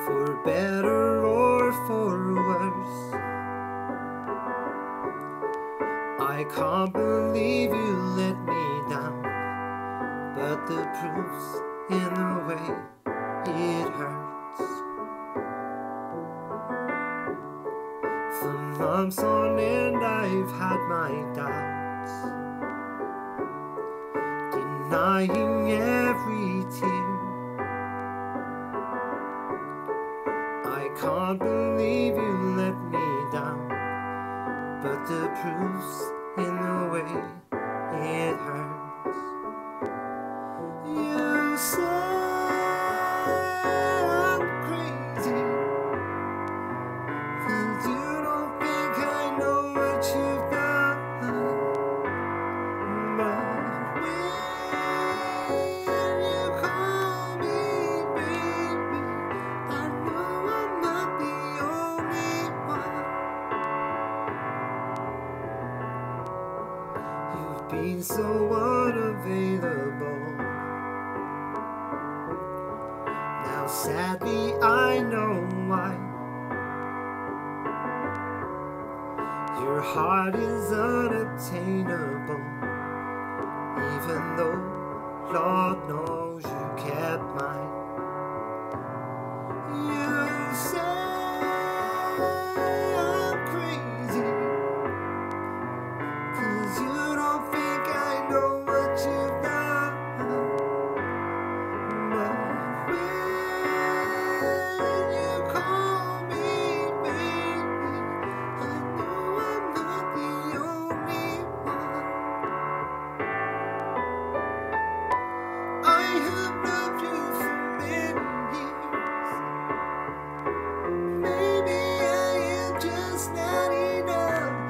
for better or for worse. I can't believe you let me down, but the proof's in the way it hurts. For months on end I've had my doubts, denying every tear. I can't believe you let me down, but the proof's in the way it hurts. You say I'm crazy, 'cause you don't think I know what you've done. But when you call me baby, I know I'm not the only one. You've been so unavailable. Now sadly I know why. Your heart is unattainable, even though Lord knows you kept mine. You say I'm crazy, 'cause you don't think I know what you've done. But when you call me baby, I know I'm not the only one. I have loved you for many years. Maybe I am just not enough.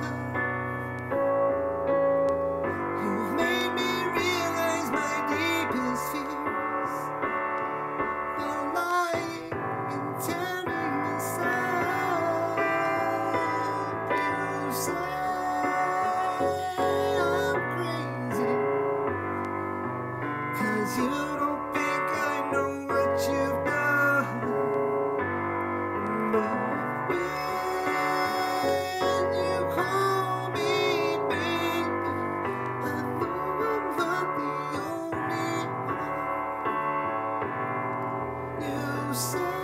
You've made me realize my deepest fears, but lying and tearing us up. You say I'm crazy, 'cause you don't think I know what you've done. But when you call me baby, I know I'm not the only one. You say